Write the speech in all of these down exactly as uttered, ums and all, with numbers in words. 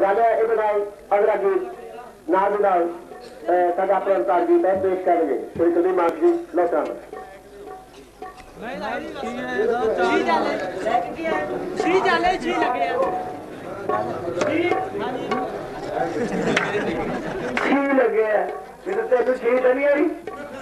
ਗੱਲ ਹੈ। ਇਹਦੇ ਨਾਲ ਅਗਲਾ ਗੀਤ ਨਾਲ ਦੀ ਨਾਲ ਸਾਡਾ ਪ੍ਰੰਤਾਰ ਗੀਤ ਹੈ ਪੇਸ਼ ਕਰਨਗੇ ਸ਼੍ਰੀ ਕੁਲਦੀਪ ਮਾਨ ਜੀ ਲੋਟਾਂ श्री जाले जी लगे छी लगे है तेन छी तो नहीं आ रही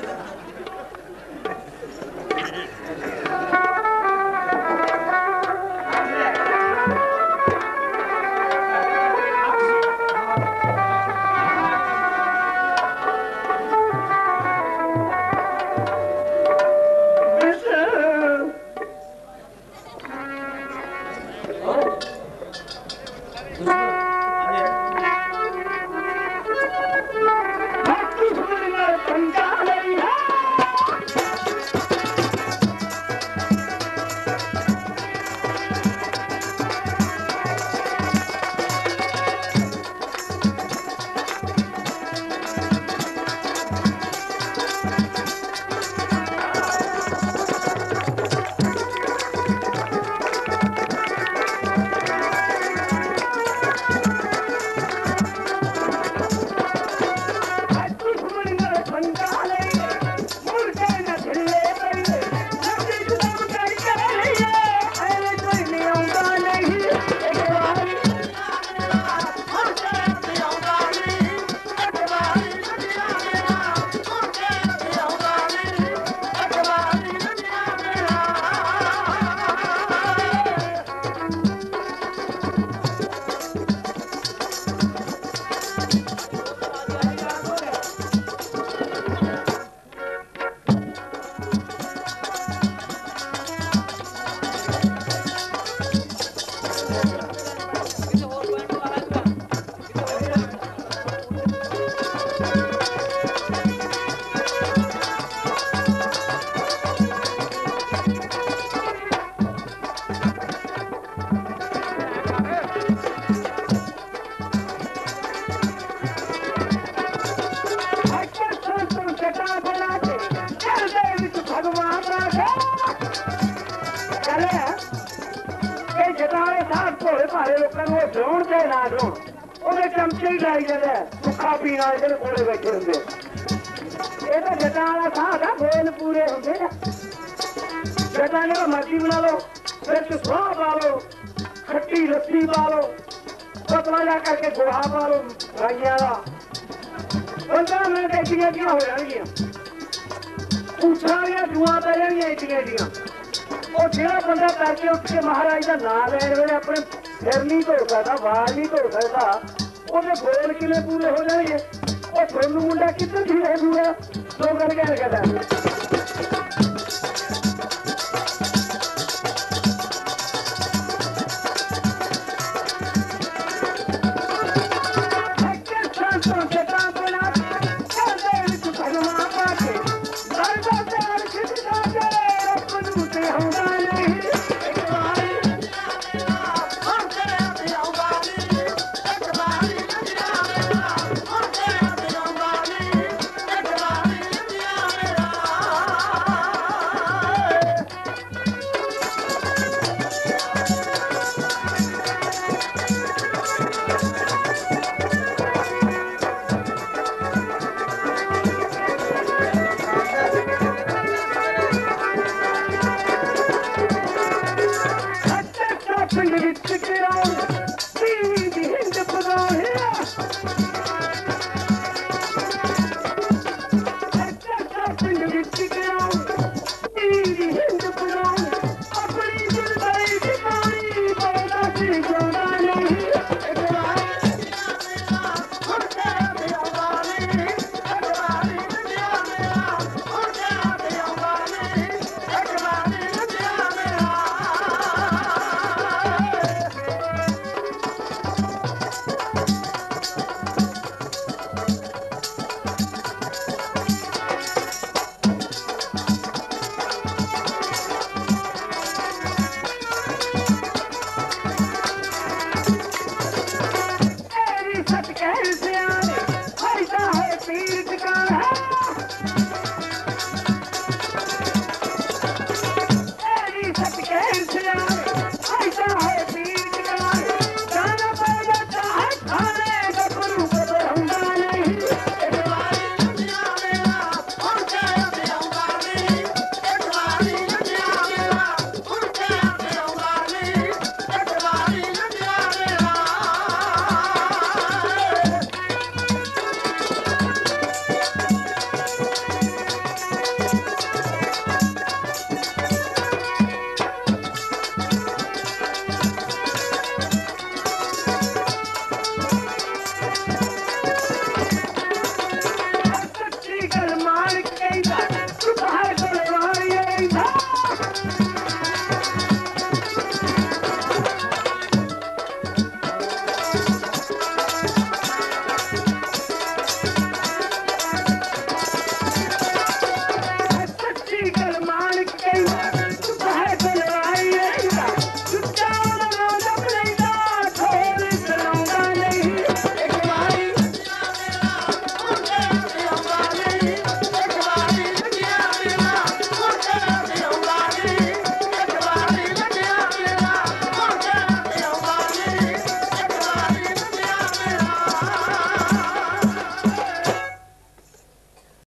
चमचे ही लाई जाता भुखा पीने वाले जो कोले बैठे होंगे ये तो जटा वाला था था बोल पूरे होंगे जटा जो मर्जी बना लो फिर सुहा पा लो खट्टी लस्सी पा लो पतला जा करके गोहा पा लो गाइया का पंद्रह मिनट एडियां एडियां हो जाएंगियां पूछा या जुआ पै जाएंगियां एडियां एडियां और जो बंदा पैके उठ के महाराज का नाम लैन वेले अपने सिर नहीं धो सकता वाल नहीं धो सकता ਉਹਦੇ ਬੋਲ ਕਿਵੇਂ ਪੂਰੇ ਹੋ ਜਾਣਗੇ ਉਹ ਤੁਹਾਨੂੰ ਮੁੰਡਾ ਕਿੱਥੇ ਠੀਕ ਹੈ ਪੂਰਾ ਲੋਕਾਂ ਨੇ ਕਹਿ ਰਿਹਾ